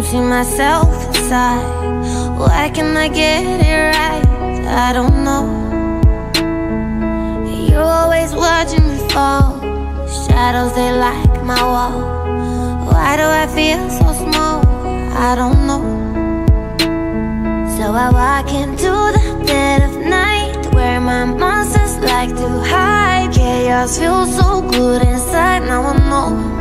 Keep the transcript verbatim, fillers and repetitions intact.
see myself inside. Why can't I get it right? I don't know. You're always watching me fall. Shadows, they like my wall. Why do I feel so small? I don't know. So I walk into the dead of night, where my monsters like to hide. Chaos feels so good inside, now I know.